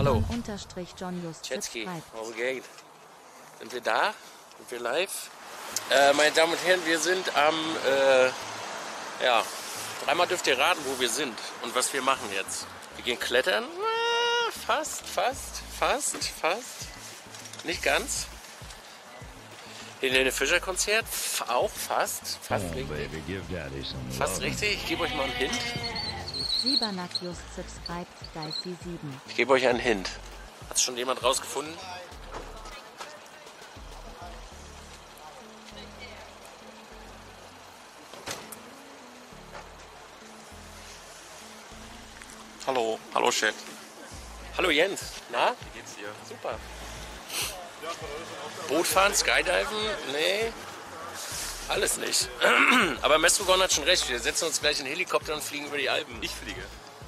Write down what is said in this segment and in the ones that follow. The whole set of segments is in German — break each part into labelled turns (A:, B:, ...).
A: Hallo.
B: John Just
A: Jetski,
B: subscribed.
A: how geht? Sind wir da? Sind wir live? Meine Damen und Herren, wir sind am, ja, dreimal dürft ihr raten, wo wir sind und was wir machen jetzt. Wir gehen klettern. Fast. Nicht ganz. Helene Fischer Konzert, auch fast richtig. Fast richtig. Ich gebe euch mal einen Hint.
B: Siebernack Just subscribed, Dicey 7.
A: Ich gebe euch einen Hint. Hat es schon jemand rausgefunden? Hallo Chat. Hallo Jens. Na?
C: Wie geht's dir?
A: Super. Bootfahren, Skydiven? Nee. Alles nicht. Aber Mestrogon hat schon recht. Wir setzen uns gleich in den Helikopter und fliegen über die Alpen.
C: Ich fliege.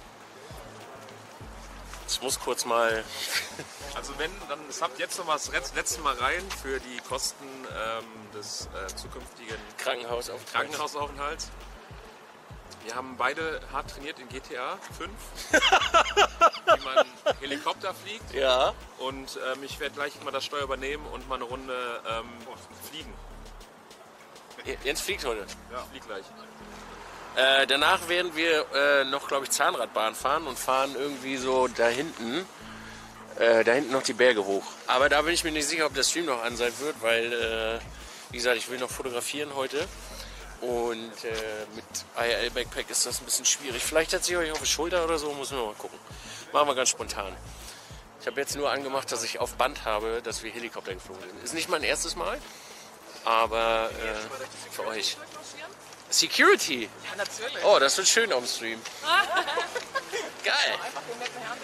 A: Ich muss kurz mal...
C: Also wenn, dann habt jetzt noch mal das letzte Mal rein für die Kosten des zukünftigen Krankenhausaufenthalts. Wir haben beide hart trainiert in GTA 5, wie man Helikopter fliegt.
A: Ja.
C: Und ich werde gleich mal das Steuer übernehmen und mal eine Runde fliegen.
A: Jens fliegt heute.
C: Ja, ich flieg gleich.
A: Danach werden wir noch, glaube ich, Zahnradbahn fahren und fahren irgendwie so da hinten noch die Berge hoch. Aber da bin ich mir nicht sicher, ob der Stream noch an sein wird, weil, wie gesagt, ich will noch fotografieren heute. Und mit IRL Backpack ist das ein bisschen schwierig. Vielleicht setze ich euch auf die Schulter oder so, muss man mal gucken. Machen wir ganz spontan. Ich habe jetzt nur angemacht, dass ich auf Band habe, dass wir Helikopter geflogen sind. Ist nicht mein erstes Mal, aber für euch. Security!
D: Ja, natürlich.
A: Oh, das wird schön auf dem Stream. Geil!
D: Einfach den netten Herrn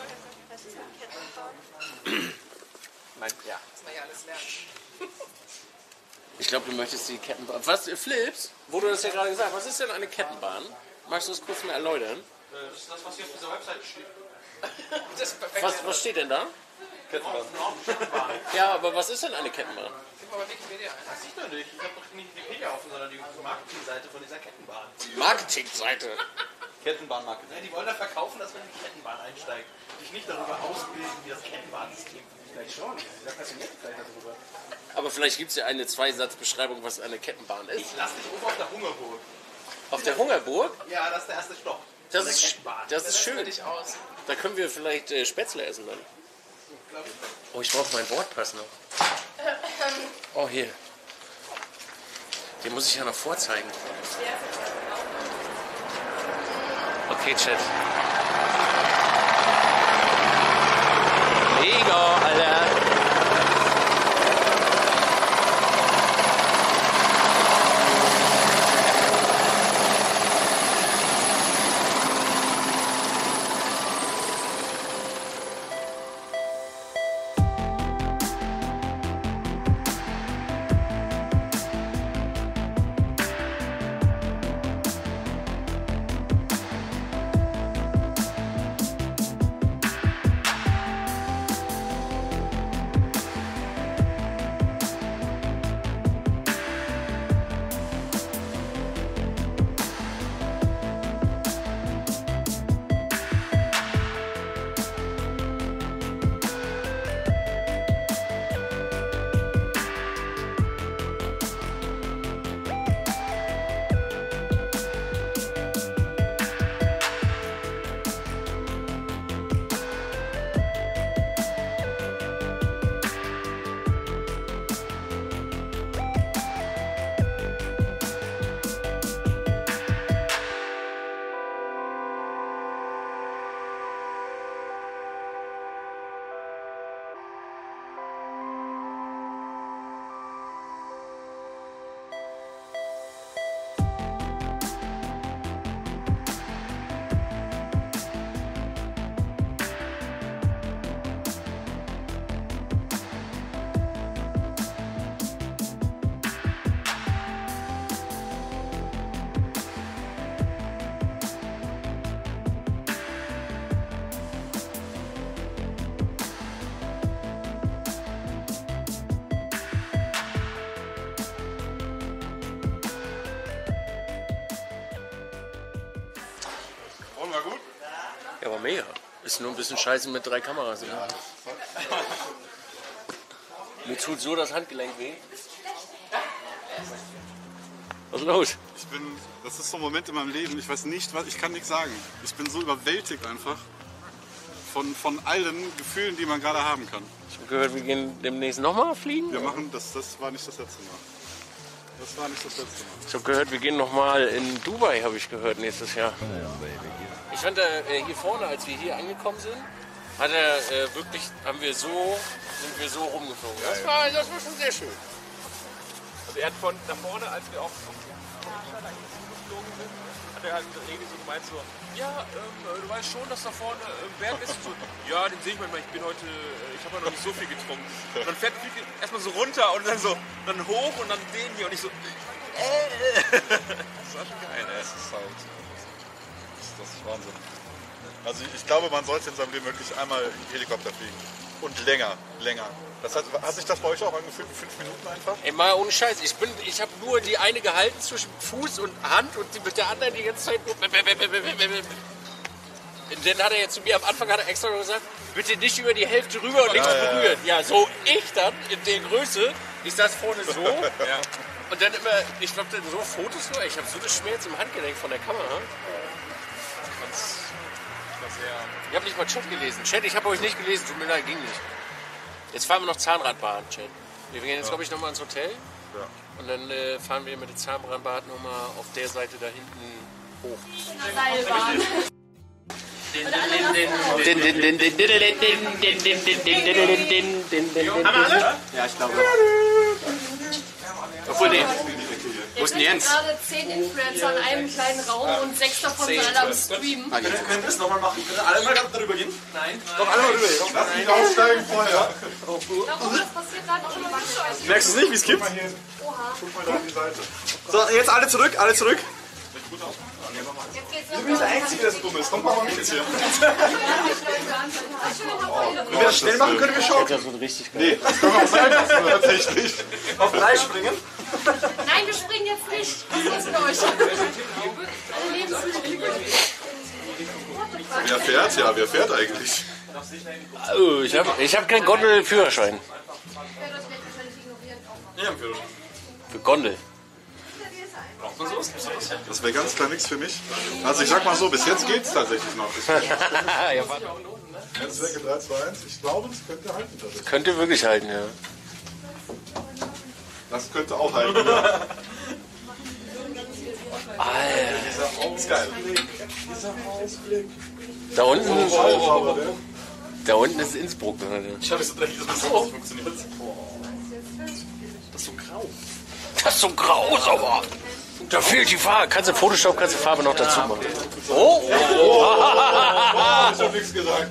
A: Ja.
D: dass man ja alles lernt.
A: Ich glaube, du möchtest die Kettenbahn. Was, Flips? Wo du das ja gerade gesagt hast, was ist denn eine Kettenbahn? Magst du das kurz mal erläutern?
E: Das ist das, was hier auf dieser Webseite steht.
D: Das ist perfekt.
A: Was steht denn da?
E: Kettenbahn.
A: Ja, aber was ist denn eine Kettenbahn?
D: Gib mal bei Wikipedia ein.
E: Das sieht man nicht. Ich habe doch nicht Wikipedia offen, sondern die Marketingseite von dieser Kettenbahn.
A: Die Marketingseite.
E: Kettenbahn-Marketing. Die wollen da verkaufen, dass man in die Kettenbahn einsteigt. Dich nicht darüber ausbilden, wie das Kettenbahnsystem funktioniert. Vielleicht schon. Da passioniert vielleicht darüber.
A: Aber vielleicht gibt es ja eine Zweisatzbeschreibung, was eine Kettenbahn ist.
E: Ich lass dich oben auf der Hungerburg.
A: Auf der Hungerburg?
E: Ja, das ist der erste Stopp.
A: Das
E: Der
A: ist
E: Kettenbahn.
A: schön.
D: Fertig aus.
A: Da können wir vielleicht Spätzle essen dann. Oh, ich brauche meinen Wortpass noch. Oh, hier. Den muss ich ja noch vorzeigen. Okay, Chat. Mega, Alter.
E: War gut?
A: Ja, war mega. Ist nur ein bisschen scheiße mit 3 Kameras. Ja. Mir tut so das Handgelenk weh. Was ist los?
F: Das ist so ein Moment in meinem Leben, ich weiß nicht, ich kann nichts sagen. Ich bin so überwältigt einfach von allen Gefühlen, die man gerade haben kann.
A: Ich habe gehört, wir gehen demnächst nochmal fliegen.
F: Wir machen das war nicht das letzte Mal. Das war nicht das letzte Mal.
A: Ich habe gehört, wir gehen nochmal in Dubai, habe ich gehört, nächstes Jahr. Ich fand hier vorne, als wir hier angekommen sind, sind wir so rumgeflogen. Das war schon sehr schön.
C: Also er hat von da vorne, als wir auch geflogen sind, hat er halt irgendwie so gemeint so, ja, du weißt schon, dass da vorne ein Berg ist. Und so, ja, den sehe ich manchmal, ich habe ja noch nicht so viel getrunken. Und dann fährt erstmal so runter und dann hoch und dann den hier und ich so, Das war schon geil, ey.
F: Das ist Wahnsinn. Also ich glaube, man sollte in seinem Leben wirklich einmal Helikopter fliegen. Und länger. Das hat sich das bei euch auch angefühlt, 5 Minuten einfach?
A: Ey, mal ohne Scheiß, ich habe nur die eine gehalten zwischen Fuß und Hand und mit der anderen die ganze Zeit nur. Dann hat er jetzt zu mir am Anfang extra gesagt, bitte nicht über die Hälfte rüber und nichts berühren. Ja, so ich dann in der Größe, ich saß vorne so und dann immer, ich glaube dann so Fotos nur, ich habe so das Schmerz im Handgelenk von der Kamera. Ich habe nicht mal Chat gelesen. Chat, ich habe euch nicht gelesen, tut mir leid, ging nicht. Jetzt fahren wir noch Zahnradbahn, Chat. Wir gehen jetzt, glaube ich, nochmal ins Hotel. Ja. Und dann fahren wir mit der Zahnradbahn nochmal auf der Seite da hinten hoch.
G: Seilbahn.
E: Haben wir alle? Ja, ich glaube. Obwohl, nee. Wo ist denn Jens?
G: Gerade 10 Influencer in einem kleinen Raum und 6 davon sind alle am Streamen.
E: Wir können das nochmal machen. Können alle mal darüber gehen? Nein.
F: Doch, alle mal rüber. Lass mich aussteigen vorher.
G: Warum? Was passiert da noch?
E: Merkst du nicht, wie es gibt?
G: Oha.
F: Guck mal da an die Seite.
E: So, jetzt alle zurück, Jetzt geht's
F: Du bist der Einzige, der dumm ist. Komm mal mit jetzt hier.
E: Wenn wir das schnell machen, können wir schauen.
A: Das wird richtig geil.
F: Nee, das können wir auch sein lassen, tatsächlich.
E: Auf 3 springen.
G: Nein, wir springen jetzt nicht. Was ist mit euch? Alle Lebensmittel.
F: Wer fährt? Ja, wer fährt eigentlich?
A: Oh, ich hab keinen Gondelführerschein.
F: Ja, haben wir.
A: Für Gondel.
F: Das wäre ganz klar nichts für mich. Also ich sag mal so, bis jetzt geht's tatsächlich noch.
A: Ja, warte.
F: Netzwerke 3, 2, 1. Ich glaube, das könnte halten tatsächlich.
A: Könnte wirklich halten, ja.
F: Das könnte auch halten, ja.
A: Alter.
F: Ist geil.
A: Da unten ist Innsbruck. Alter.
E: Ich habe so dreckig, dass das nicht funktioniert. Das ist so grau.
A: Das ist so grau, aber da fehlt die Farbe. Kannst du Photoshop, kannst du die Farbe noch dazu machen. Oh!
F: Ich hab nichts gesagt.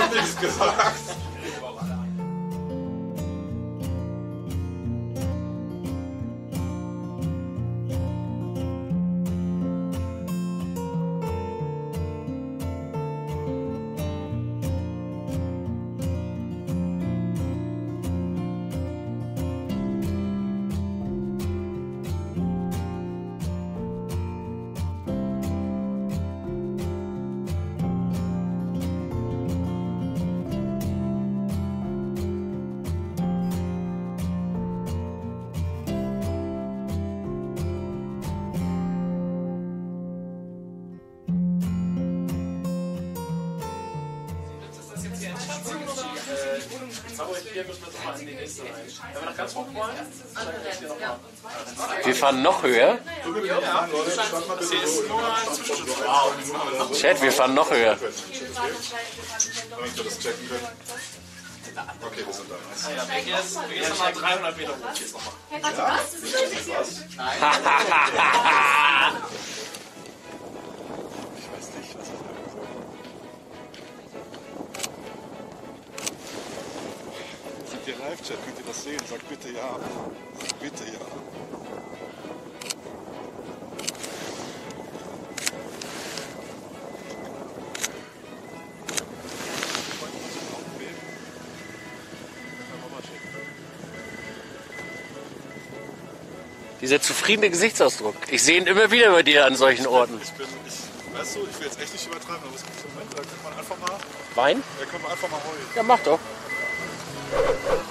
A: Wir fahren noch höher. Chat, wir fahren noch höher.
F: Damit wir das checken können. Okay, wir sind da.
E: Wir gehen jetzt nochmal 300 Meter hoch.
G: Warte, was? Das ist richtig.
F: Ich weiß nicht, was das ist. Seid ihr Live-Chat? Könnt ihr das sehen? Sagt bitte ja. Sagt bitte ja.
A: Dieser zufriedene Gesichtsausdruck. Ich sehe ihn immer wieder bei dir an solchen Orten.
F: Weißt du, ich will jetzt echt nicht übertreiben, aber es gibt so Momente, da könnte man einfach mal,
A: Wein?
F: da können wir einfach mal heulen.
A: Ja, mach doch.